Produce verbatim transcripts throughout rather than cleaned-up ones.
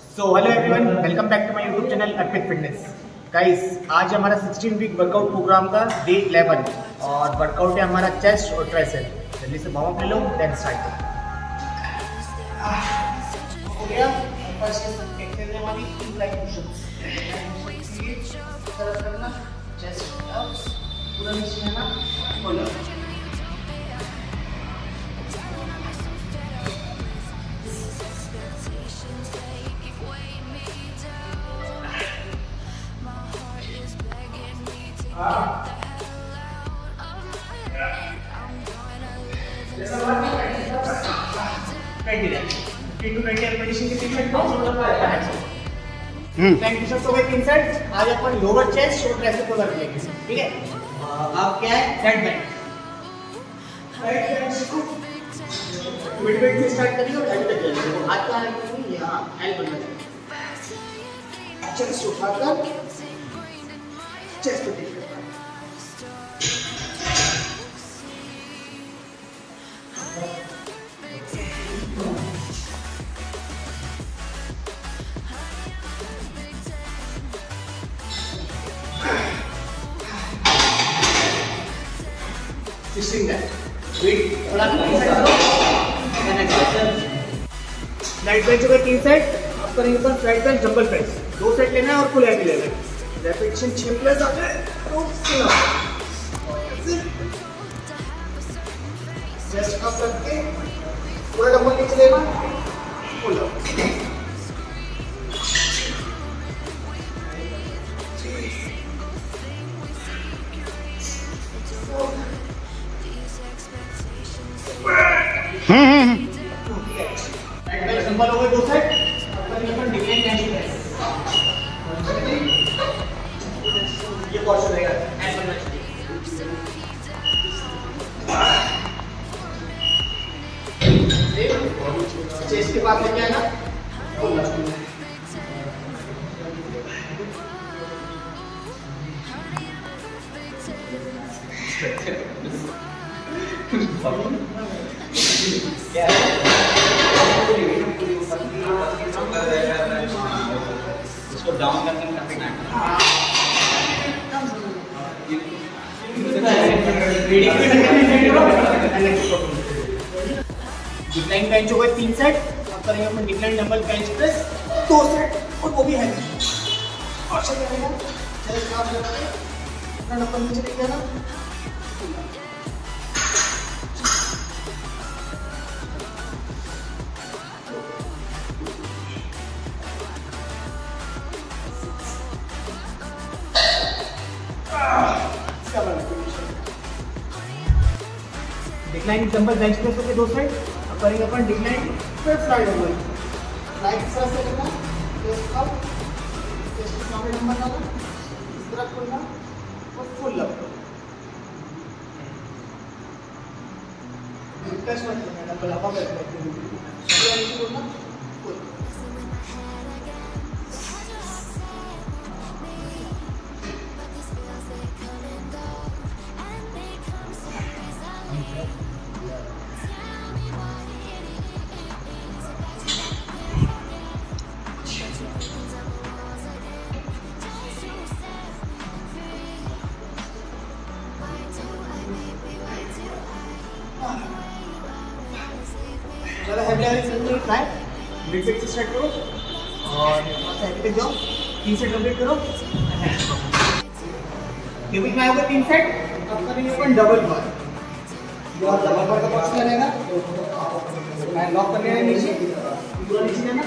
So hello everyone, welcome back to my YouTube channel Arpit fitness. Guys, आज हमारा sixteen week workout program का day eleven और workout है हमारा चेस्ट और ट्राइसेप। जल्दी से वार्म अप ले लो, देन स्टार्ट करो। हो गया फर्स्ट एक्सरसाइज हमारी इंक्लाइन पुशअप्स। सरस करना, चेस्ट अप, पूरा नीचे आना, पुल अप। तीन सेट। आज अपन लोअर चेस्ट और ट्राइसेप को कर लेंगे, ठीक है। आप क्या है सेट बेंच, मिड बेंच से स्टार्ट करिए और एल तक जाइए। हाथ का यहाँ एल बनना चाहिए। चेस्ट उठाकर चेस्ट को टेक करना। Twisting that. Wait, थोड़ा राइट बेंच को तीन सेट। अब करेंगे अपन फ्रंट बेंच डंबल प्रेस। दो सेट लेना है और फुल हैवी लेना है। रेपिटेशन छह प्लस आ जाए तो जस्ट अप करके पूरा डंबल नीचे लेना, फुल अप। डंबल हो गए दो सेट। अपन डिक्लाइन बेंच प्रेस। ये पोर्शन रहेगा एंड बनना चाहिए। चेस्ट के पास लेके आना, क्या इसको डाउन करने में काफी टाइम डिक्लाइन बेंच हो गए तीन सेट। अब करेंगे अपन डिक्लाइन डंबल बेंच प्रेस दो सेट और वो भी है और चल जाएगा। चेस्ट काम करते हैं, फ्रंट अपन नीचे लेके आना, डिक्लाइन डंबल बेंच प्रेस हो गए दो साइड। अब करेंगे अपन डिक्लाइन फिर फ्लाई डंबल। फ्लाई किस तरह से करना, चेस्ट अप, चेस्ट पे डंबल डालना, इस तरह खोलना और फुल अप। प्रेस मत करना, डंबल अप करना, नीचे खोलना, फुल। ज़्यादा हैवी हैवी नहीं फ्लाई, मिड बेंच से स्टार्ट करो और हैवी तक जाओ। तीन सेट कंप्लीट करो। हेवी फ्लाई होगा तीन सेट। अब करेंगे अपन डबल बार। और डबल बार का पोजीशन रहेगा, मैं लॉक करने है नीचे, पूरा नीचे जाना,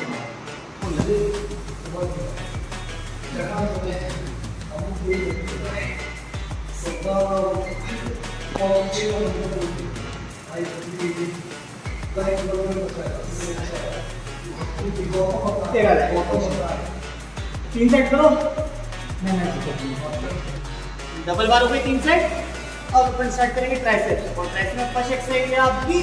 तीन सेट करो। डबल बार हो गई तीन सेट। अब अपन स्टार्ट करेंगे ट्राइसेप। और ट्राइसेप में फर्स्ट एक्सरसाइज है आपकी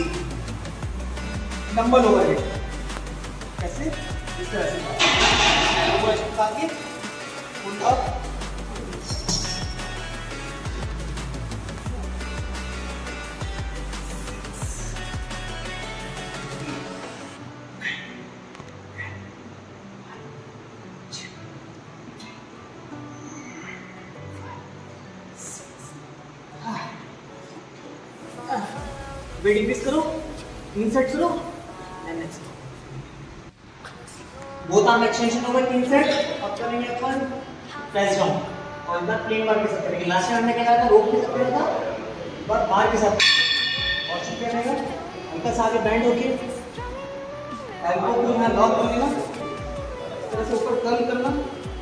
डंबल ओवरहेड। कैसे? इस तरह से चिपका के पुल अप, वेट इंक्रीज करो, तीन सेट करो, and next both arm extension हो गए तीन सेट। अब करेंगे अपन प्रेस डाउन और इधर प्लेन बार के साथ करेंगे। लास्ट टाइम हमने क्या करा था, रोप के साथ करा था, बार बार के साथ और चुप रहेगा। हल्का सा आगे बैंड होके एल्बो को यहाँ लॉक कर लेना, इस तरह से ऊपर कर्ल करना।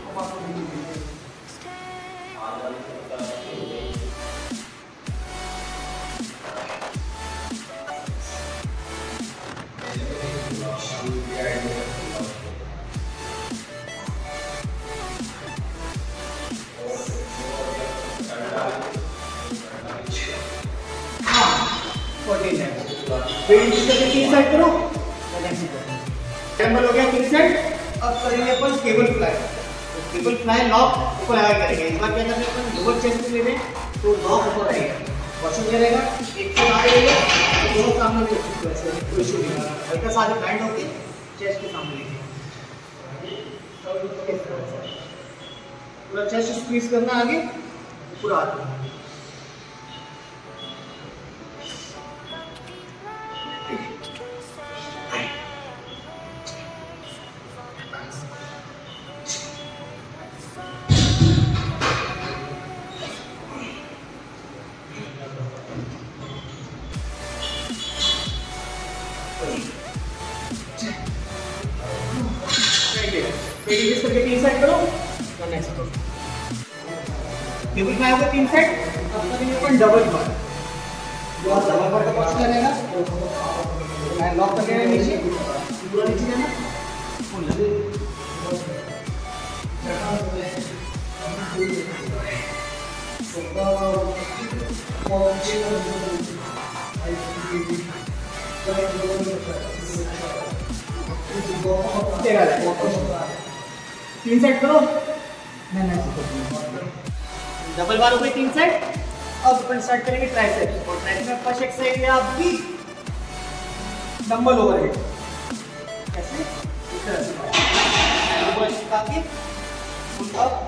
तीन सेट करो, टेम्बल हो गया तीन सेट। अब करेंगे अपन केबल फ्लाई। तो केबल फ्लाई लॉक ऊपर आगे करेंगे। एक बार क्या करते हैं अपन लोअर चेस्ट ले लें तो लॉक ऊपर आएगा, पॉजिशन क्या रहेगा, एक से आगे लेंगे तो दोनों सामने में ऐसे कोई इशू नहीं होगा। हल्का सा आगे बैंड होके चेस्ट के सामने लेंगे, पूरा चेस्ट स्क्वीज करना आगे, पूरा हाथ करना। तीन सेट करो, नेक्स्ट करो। केबल फ्लाई होगा तीन सेट। अब करेंगे अपन डबल बार। जो आप डबल बार का पॉजिशन रहेगा, मैं लॉक कर लेना नीचे, पूरा नीचे जाना, तीन सेट करो, डबल बार हो गई तीन सेट। अब अपन स्टार्ट करेंगे ट्राइसेप्स और ट्राइसेप्स फर्स्ट एक्सरसाइज है आपकी डंबल ओवरहेड। कैसे, इस तरह से ऊपर चिपका के फुल अप,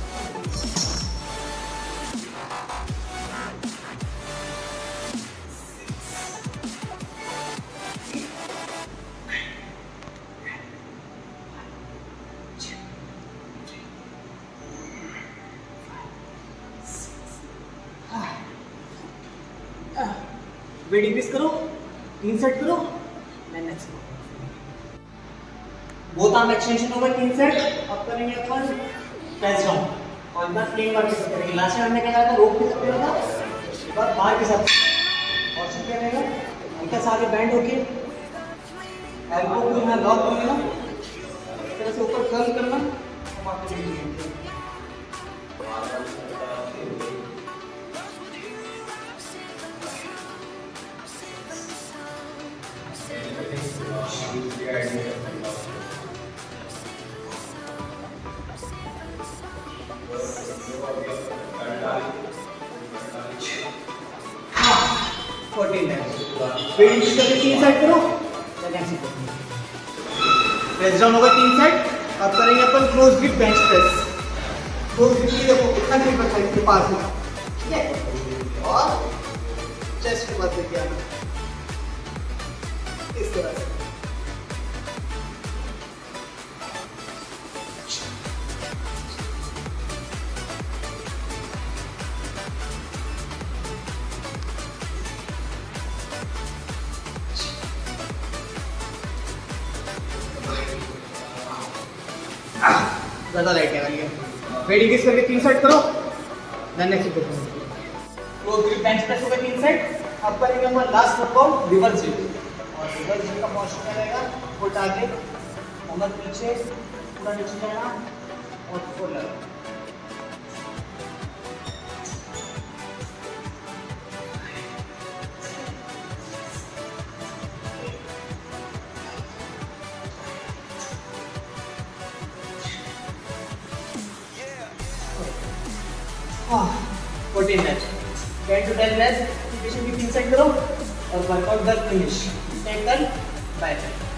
वेट इंक्रीज करो, तीन सेट करो, नेक्स्ट करो। बोथ आर्म एक्सटेंशन हो गए तीन सेट। अब करेंगे अपन प्रेस डाउन और इधर प्लेन बार के साथ करेंगे। लास्ट टाइम हमने क्या करा था, रोप के साथ करा था, बार बार के साथ और क्या रहेगा, हल्का सा आगे बैंड होके एल्बो को यहाँ लॉक कर लेना, इस तरह से ऊपर कर्ल करना। तीन सेट करो, प्रेस डाउन होगा तीन सेट। अब करेंगे अपन close grip bench press. Close grip की देखो कितना ग्रिप रखा है इसके पास में, ठीक है, और चेस्ट के पास लेके आना इस तरह से। ज़्यादा लाइट है वाली है। वेट इंक्रीज करके तीन सेट करो, देन नेक्स्ट करो। क्लोज ग्रिप बेंच प्रेस हो गए तीन सेट। अब करेंगे हम लास्ट वर्कआउट रिवर्स ग्रिप। और रिवर्स ग्रिप का पोस्चर क्या रहेगा, फुट आगे, कमर पीछे, पूरा नीचे जाना और फुल लगा। Fourteen rest, ten to ten rest, तीन सेट करो और वर्कआउट दस फिनिश। Ten by.